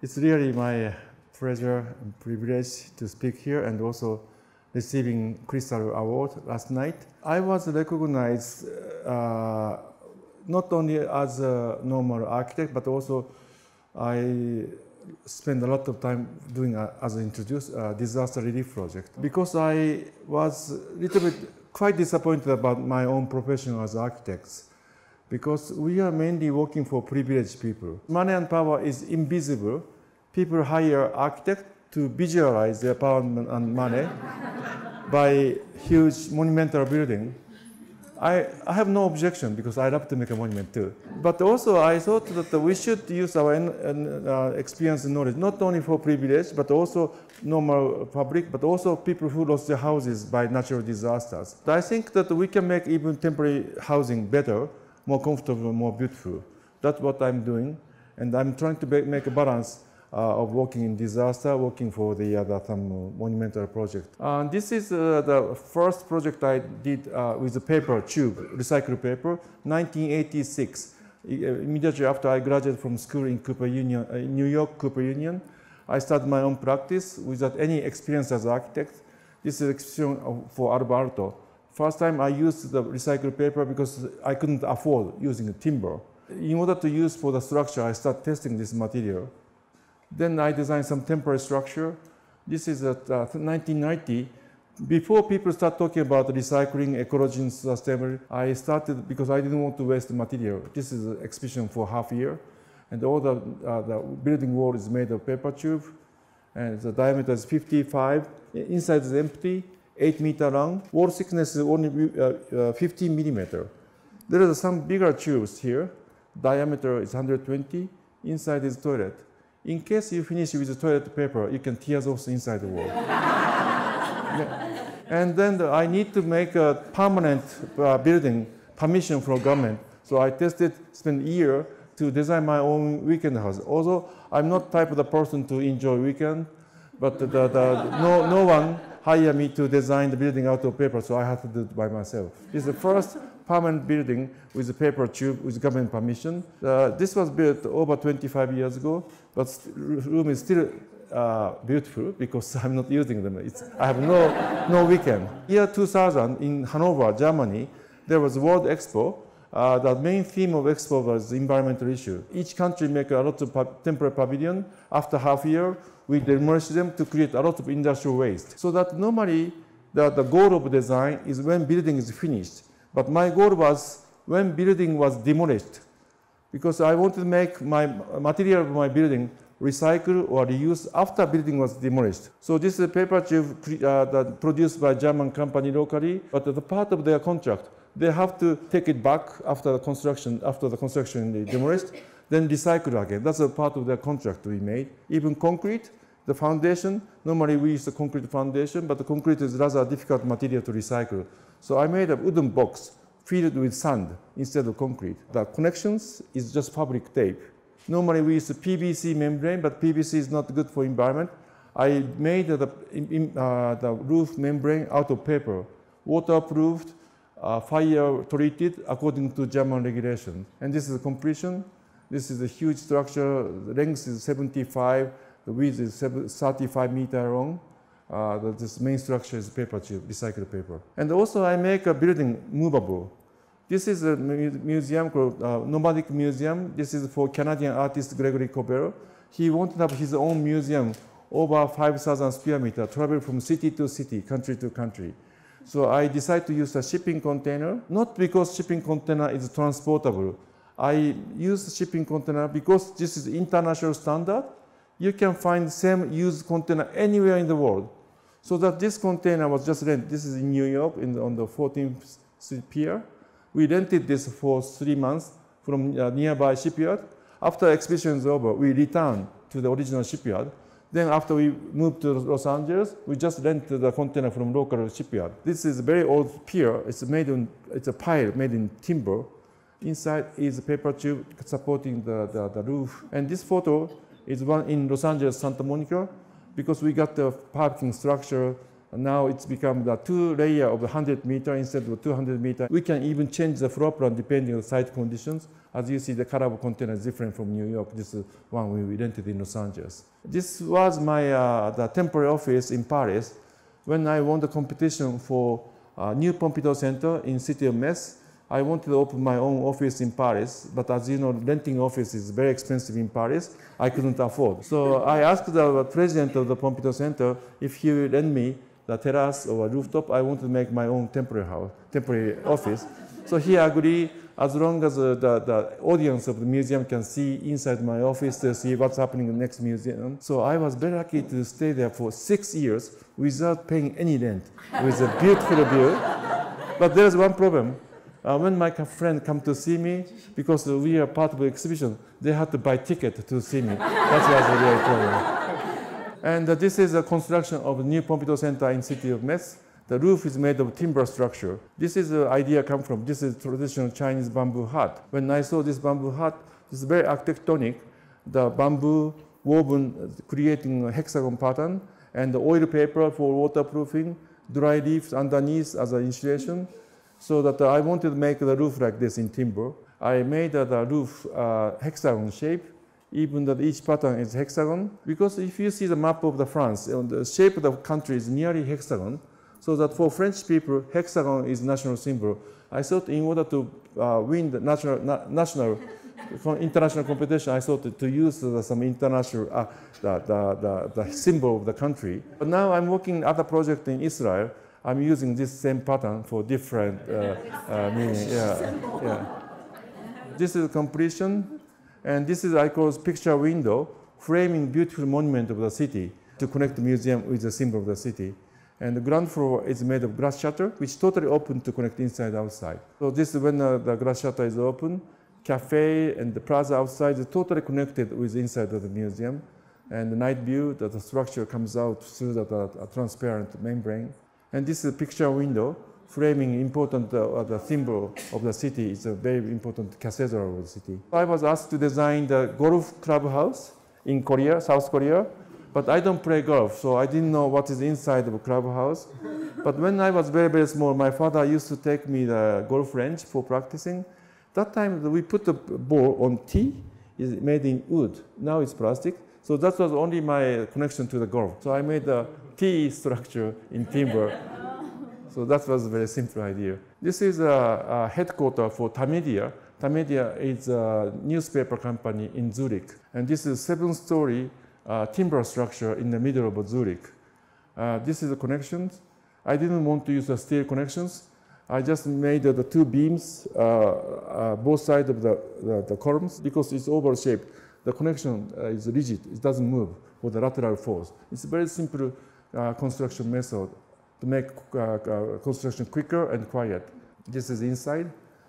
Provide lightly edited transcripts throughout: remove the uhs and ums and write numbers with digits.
It's really my pleasure and privilege to speak here and also receiving Crystal Award last night. I was recognized not only as a normal architect, but also I spent a lot of time doing, as I introduced, a disaster relief project. Because I was a little bit quite disappointed about my own profession as architects, because we are mainly working for privileged people. Money and power is invisible. People hire architects to visualize their power and money by huge monumental building. I have no objection because I love to make a monument too. But also I thought that we should use our experience and knowledge not only for privilege, but also normal public, but also people who lost their houses by natural disasters. I think that we can make even temporary housing better, more comfortable, more beautiful. That's what I'm doing. And I'm trying to make a balance of working in disaster, working for some monumental project. This is the first project I did with the paper tube, recycled paper, 1986. Immediately after I graduated from school in Cooper Union, New York, Cooper Union, I started my own practice without any experience as an architect. This is experience for Alvar Aalto. First time I used the recycled paper because I couldn't afford using timber. In order to use for the structure, I started testing this material. Then I designed some temporary structure. This is at 1990. Before people start talking about recycling, ecology, and sustainability, I started because I didn't want to waste the material. This is an exhibition for half a year. And all the building wall is made of paper tube. And the diameter is 55. Inside is empty, 8 meters long. Wall thickness is only 15 millimeters. There are some bigger tubes here. Diameter is 120. Inside is toilet. In case you finish with the toilet paper, you can tear those inside the wall. And then I need to make a permanent building permission from government. So I tested, spent a year to design my own weekend house. Although I'm not type of the person to enjoy weekend, but no one hired me to design the building out of paper, so I had to do it by myself. This is the first permanent building with a paper tube with government permission. This was built over 25 years ago, but room is still beautiful because I'm not using them. I have no weekend. Year 2000 in Hanover, Germany, there was World Expo. The main theme of Expo was the environmental issue. Each country make a lot of temporary pavilion. After half a year, we demolish them to create a lot of industrial waste. So that normally the goal of design is when building is finished. But my goal was when building was demolished, because I wanted to make my material of my building recycle or reuse after building was demolished. So this is a paper tube produced by a German company locally, but as a part of their contract, they have to take it back after the construction is demolished, then recycle again. That's a part of their contract we made. Even concrete, the foundation, normally we use the concrete foundation, but the concrete is rather difficult material to recycle. So I made a wooden box filled with sand instead of concrete. The connections is just fabric tape. Normally we use the PVC membrane, but PVC is not good for environment. I made the roof membrane out of paper, waterproofed, fire treated according to German regulation. And this is the completion. This is a huge structure. The length is 75. The width is 35 meters long. This main structure is paper tube, recycled paper. And also I make a building movable. This is a museum called Nomadic Museum. This is for Canadian artist Gregory Cobell. He wanted to have his own museum over 5,000 square meters, travel from city to city, country to country. So I decided to use a shipping container, not because shipping container is transportable. I use shipping container because this is international standard. You can find the same used container anywhere in the world. So that this container was just rented. This is in New York on the 14th Street Pier. We rented this for 3 months from a nearby shipyard. After exhibition is over, we returned to the original shipyard. Then after we moved to Los Angeles, we just rented the container from local shipyard. This is a very old pier. It's a pile made in timber. Inside is a paper tube supporting the roof. And this photo is one in Los Angeles, Santa Monica, because we got the parking structure Now it's become the 2 layer of 100 meter instead of 200 meter. We can even change the floor plan depending on the site conditions. As you see, the color of container is different from New York. This is one we rented in Los Angeles. This was my the temporary office in Paris. When I won the competition for new Pompidou Center in city of Metz, I wanted to open my own office in Paris, but as you know, renting office is very expensive in Paris. I couldn't afford. So I asked the president of the Pompidou Center if he would lend me the terrace or a rooftop. I wanted to make my own temporary office. So he agreed, as long as the audience of the museum can see inside my office to see what's happening in the next museum. So I was very lucky to stay there for 6 years without paying any rent, with a beautiful view. But there's one problem. When my friend come to see me, because we are part of the exhibition, they had to buy ticket to see me. That was a real problem. And this is a construction of a new Pompidou Center in city of Metz. The roof is made of timber structure. This is the idea come from. This is traditional Chinese bamboo hut. When I saw this bamboo hut, it's very architectonic. The bamboo woven, creating a hexagon pattern, and the oil paper for waterproofing, dry leaves underneath as an insulation. So that I wanted to make the roof like this in timber. I made the roof hexagon shape, even that each pattern is hexagon. Because if you see the map of the France, the shape of the country is nearly hexagon. So that for French people, hexagon is national symbol. I thought in order to win the international competition, I thought to use some international the symbol of the country. But now I'm working at a project in Israel. I'm using this same pattern for different meaning. Yeah. This is completion, and this is I call picture window, framing beautiful monument of the city to connect the museum with the symbol of the city. And the ground floor is made of glass shutter, which is totally open to connect inside and outside. So this is when the glass shutter is open. Cafe and the plaza outside is totally connected with inside of the museum. And the night view, that the structure comes out through the transparent membrane. And this is a picture window, framing important the symbol of the city. It's a very important cathedral of the city. I was asked to design the golf clubhouse in Korea, South Korea. But I don't play golf, so I didn't know what is inside of a clubhouse. But when I was very, very small, my father used to take me the golf range for practicing. That time we put the ball on tee, is made in wood. Now it's plastic. So that was only my connection to the golf. So I made a tee structure in timber. So that was a very simple idea. This is a headquarters for Tamedia. Tamedia is a newspaper company in Zurich. And this is a 7-story timber structure in the middle of Zurich. This is the connections. I didn't want to use the steel connections. I just made the 2 beams, both sides of the columns, because it's oval shaped. The connection is rigid. It doesn't move for the lateral force. It's a very simple construction method to make construction quicker and quiet. This is inside.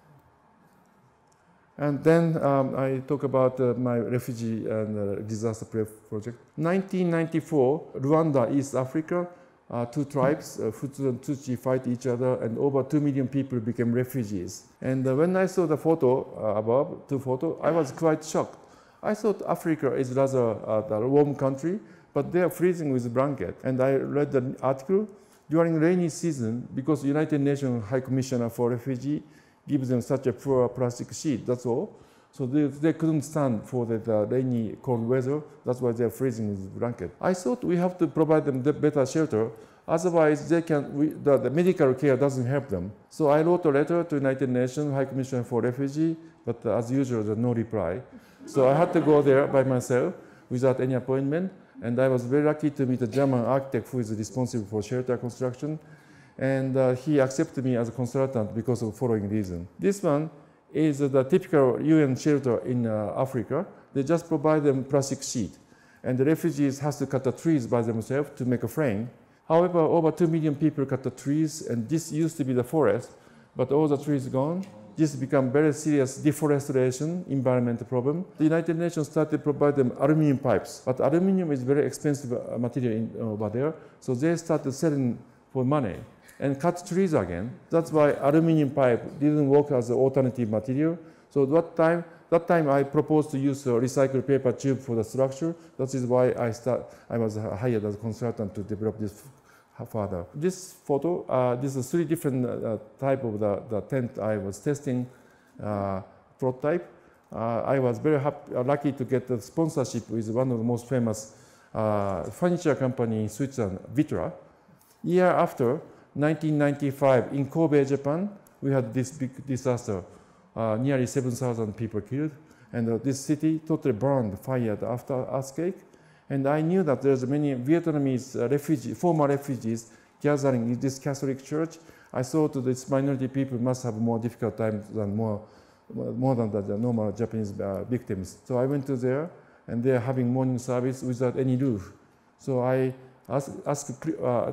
And then I talk about my refugee and disaster project. 1994, Rwanda, East Africa, 2 tribes, Hutu and Tutsi, fight each other, and over 2 million people became refugees. And when I saw the photo above, 2 photos, I was quite shocked. I thought Africa is rather a warm country, but they are freezing with a blanket. And I read the article. During rainy season, because United Nations High Commissioner for Refugees gives them such a poor plastic sheet, that's all. So they couldn't stand for the rainy, cold weather. That's why they're freezing with a blanket. I thought we have to provide them the better shelter. Otherwise, the medical care doesn't help them. So I wrote a letter to United Nations High Commissioner for Refugees, but as usual, there's no reply. So I had to go there by myself without any appointment. And I was very lucky to meet a German architect who is responsible for shelter construction. And he accepted me as a consultant because of the following reason. This one is the typical UN shelter in Africa. They just provide them plastic sheet. And the refugees have to cut the trees by themselves to make a frame. However, over 2 million people cut the trees, and this used to be the forest, but all the trees gone. This became very serious deforestation, environmental problem. The United Nations started to provide them aluminum pipes, but aluminum is very expensive material over there, so they started selling for money and cut trees again. That's why aluminum pipe didn't work as an alternative material. So that time I proposed to use a recycled paper tube for the structure. That is why I was hired as a consultant to develop this further. This photo, this is 3 different type of the tent I was testing prototype. I was very lucky to get the sponsorship with one of the most famous furniture company in Switzerland, Vitra. Year after, 1995, in Kobe, Japan, we had this big disaster. Nearly 7,000 people killed, and this city totally burned, fired after earthquake. And I knew that there's many Vietnamese former refugees gathering in this Catholic church. I thought that this minority people must have more difficult time than more than the normal Japanese victims. So I went to there, and they're having morning service without any roof. So I asked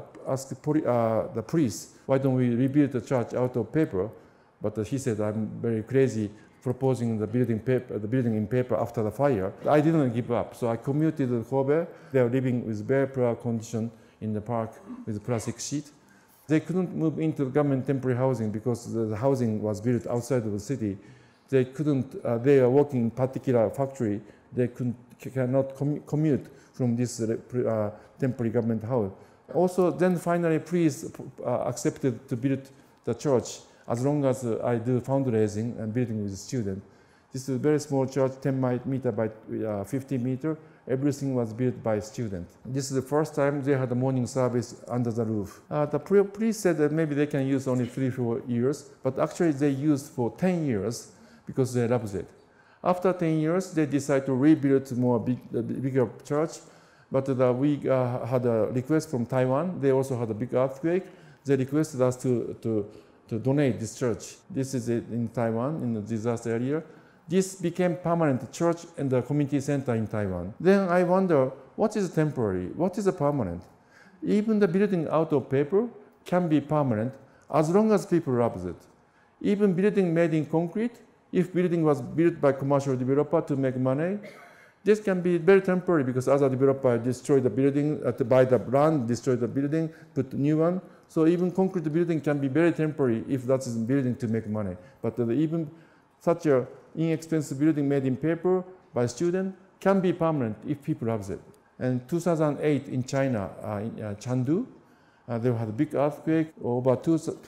the priest, why don't we rebuild the church out of paper? But he said, I'm very crazy proposing the building in paper after the fire. I didn't give up, so I commuted to Kobe. They are living with very poor condition in the park with plastic sheet. They couldn't move into government temporary housing because the housing was built outside of the city. They couldn't. They are working in particular factory. They cannot commute from this temporary government house. Also, then finally, priest accepted to build the church as long as I do fundraising and building with students. This is a very small church, 10 meter by 50 meter. Everything was built by students. This is the first time they had a morning service under the roof. The priest said that maybe they can use only 3-4 years, but actually they used for 10 years because they loved it. After 10 years, they decided to rebuild bigger church, but we had a request from Taiwan. They also had a big earthquake. They requested us to donate this church. This is it in Taiwan, in the disaster area. This became permanent church and the community center in Taiwan. Then I wonder, what is temporary? What is a permanent? Even the building out of paper can be permanent as long as people love it. Even building made in concrete, if building was built by commercial developer to make money, this can be very temporary because other developer destroy the building, to buy the land, destroy the building, put a new one. So even concrete building can be very temporary if that is building to make money. But even such a inexpensive building made in paper by student can be permanent if people love it. And 2008 in China, in Chengdu, they had a big earthquake. Over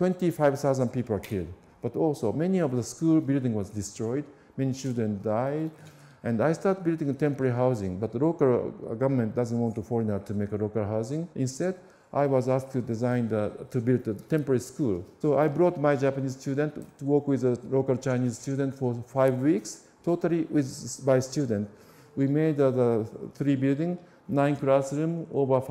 25,000 people were killed. But also many of the school building was destroyed. Many children died. And I started building temporary housing, but the local government doesn't want a foreigner to make a local housing. Instead, I was asked to to build a temporary school. So I brought my Japanese student to work with a local Chinese student for 5 weeks, totally by student. We made the 3 buildings, 9 classrooms, over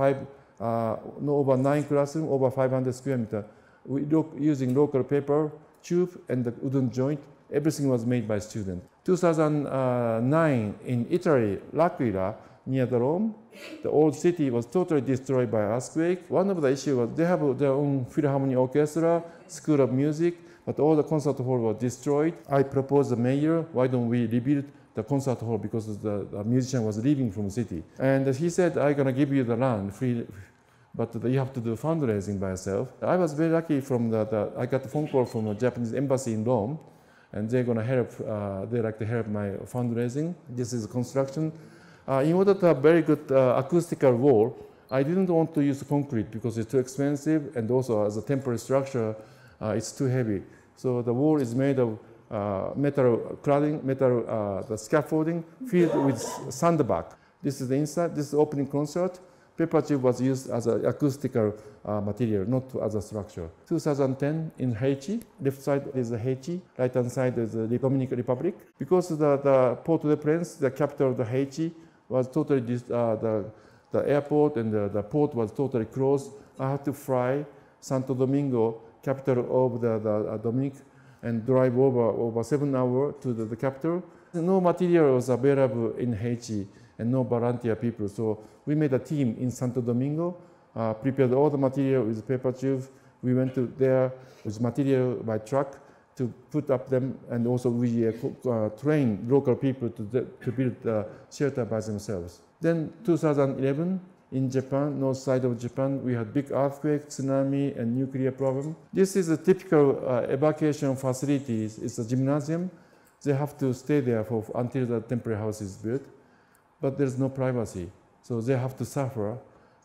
9 classrooms, over 500 square meters. Using local paper, tube, and the wooden joint. Everything was made by students. 2009 in Italy, L'Aquila, near the Rome, the old city was totally destroyed by earthquake. One of the issues was they have their own Philharmonic Orchestra, School of Music, but all the concert hall was destroyed. I proposed the mayor, why don't we rebuild the concert hall because the musician was leaving from the city. And he said, I'm going to give you the land free, but you have to do fundraising by yourself. I was very lucky I got a phone call from the Japanese embassy in Rome, and they're going to help, they like to help my fundraising. This is construction. In order to have very good acoustical wall, I didn't want to use concrete because it's too expensive, and also as a temporary structure, it's too heavy. So the wall is made of metal cladding, the scaffolding filled with sandbag. This is the inside. This is the opening concert. Paper tube was used as an acoustical material, not as a structure. 2010 in Haiti, left side is Haiti, right hand side is the Dominican Republic. Because the Port-au-Prince, the capital of the Haiti, was totally, the airport and the port was totally closed. I had to fly Santo Domingo, capital of the Dominic, and drive over 7 hours to the capital. No material was available in Haiti and no volunteer people. So we made a team in Santo Domingo, prepared all the material with paper tubes. We went to there with material by truck to put up them, and also we trained local people to build the shelter by themselves. Then 2011, in Japan, north side of Japan, we had big earthquake, tsunami, and nuclear problem. This is a typical evacuation facilities. It's a gymnasium. They have to stay there until the temporary house is built, but there's no privacy. So they have to suffer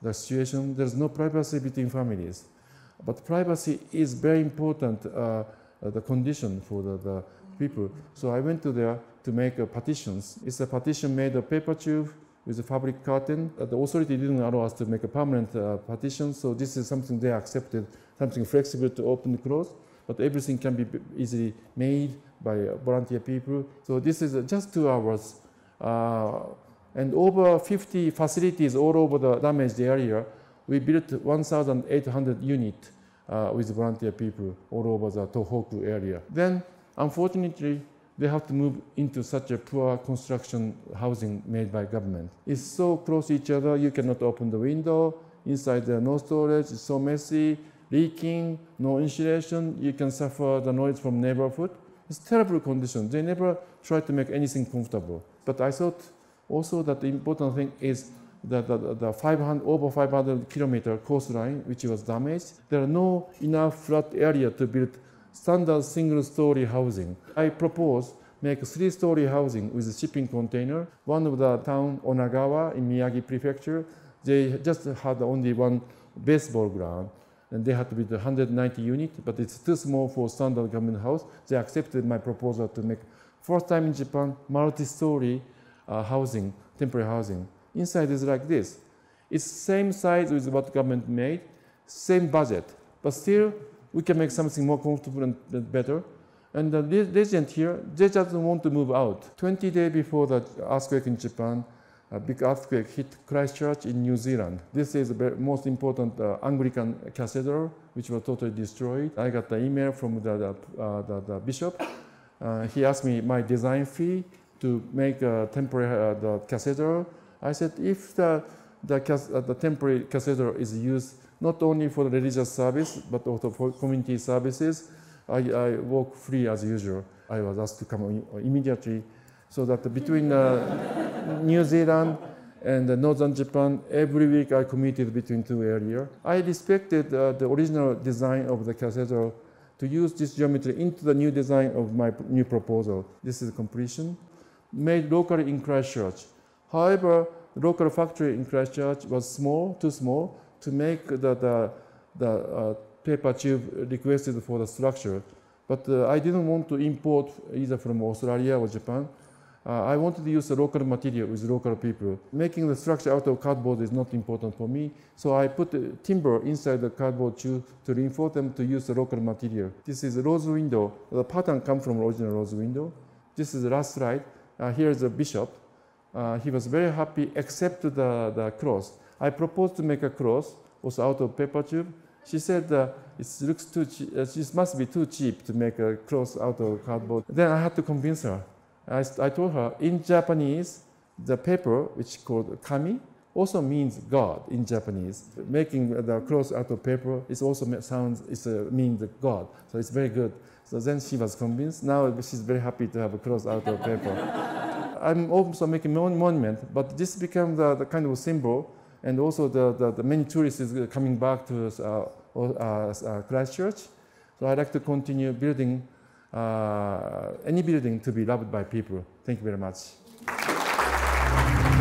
the situation. There's no privacy between families. But privacy is very important, the condition for the people. So I went to there to make partitions. It's a partition made of paper tube with a fabric curtain. The authority didn't allow us to make a permanent partition, so this is something they accepted, something flexible to open and close, but everything can be easily made by volunteer people. So this is just 2 hours. And over 50 facilities all over the damaged area. We built 1,800 units with volunteer people all over the Tohoku area. Then, unfortunately, they have to move into such a poor construction housing made by government. It's so close to each other, you cannot open the window. Inside there, no storage, it's so messy, leaking, no insulation. You can suffer the noise from neighborhood. It's terrible condition. They never try to make anything comfortable. But I thought also that the important thing is that the over 500 kilometer coastline, which was damaged, there are no enough flat area to build standard single-story housing. I propose make 3-story housing with a shipping container. One of the town, Onagawa, in Miyagi Prefecture, they just had only one baseball ground, and they had to build 190 units, but it's too small for standard government house. They accepted my proposal to make, first time in Japan, multi-story housing, temporary housing. Inside is like this. It's same size with what government made, same budget, but still we can make something more comfortable and better. And the resident here, they just want to move out. 20 days before the earthquake in Japan, a big earthquake hit Christchurch in New Zealand. This is the most important Anglican cathedral, which was totally destroyed. I got the email from the bishop. He asked me my design fee to make a temporary the cathedral. I said, if the temporary cathedral is used not only for the religious service, but also for community services, I work free as usual. I was asked to come immediately, so that between New Zealand and northern Japan, every week I commuted between 2 areas. I respected the original design of the cathedral to use this geometry into the new design of my new proposal. This is completion, made locally in Christchurch. However, the local factory in Christchurch was small, too small, to make the paper tube requested for the structure. But I didn't want to import either from Australia or Japan. I wanted to use the local material with local people. Making the structure out of cardboard is not important for me, so I put timber inside the cardboard tube to reinforce them to use the local material. This is a rose window. The pattern comes from original rose window. This is the last slide. Here is the bishop. He was very happy, except the cross. I proposed to make a cross, also out of paper tube. She said it looks too cheap. It must be too cheap to make a cross out of cardboard. Then I had to convince her. I told her, in Japanese, the paper, which is called kami, also means God in Japanese. Making the cross out of paper means God. So it's very good. So then she was convinced. Now she's very happy to have a cross out of paper. I'm also making my own monument, but this became the kind of symbol, and also the many tourists is coming back to Christchurch. So I'd like to continue building any building to be loved by people. Thank you very much.